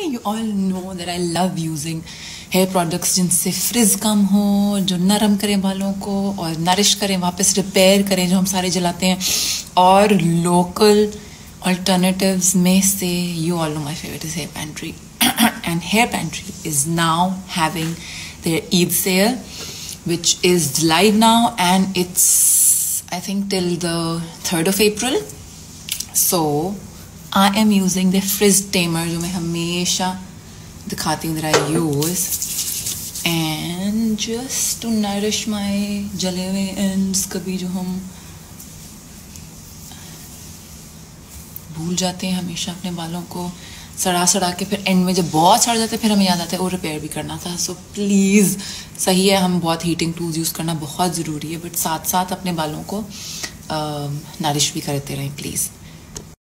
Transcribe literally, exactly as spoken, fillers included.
You all know that I love using hair products जिनसे frizz कम हो, जो नरम करें बालों को और नरिश करें, वापस रिपेयर करें जो हम सारे जलाते हैं. और लोकल alternatives में से you all know my favorite is Hair Pantry. And Hair Pantry is now having their Eid sale, which is live now, and it's I think till the third of April. So I am using the frizz tamer जो मैं हमेशा दिखाती हूँ that I use, and just to nourish my जले हुए ends कभी जो हम भूल जाते हैं हमेशा अपने बालों को सड़ा सड़ा के, फिर एंड में जब बहुत सड़ जाते हैं फिर हमें याद आता है वो रिपेयर भी करना था. सो प्लीज़, सही है हम बहुत हीटिंग टूल्स यूज़ करना बहुत ज़रूरी है, बट साथ साथ अपने बालों को नरिश भी करते रहें प्लीज़.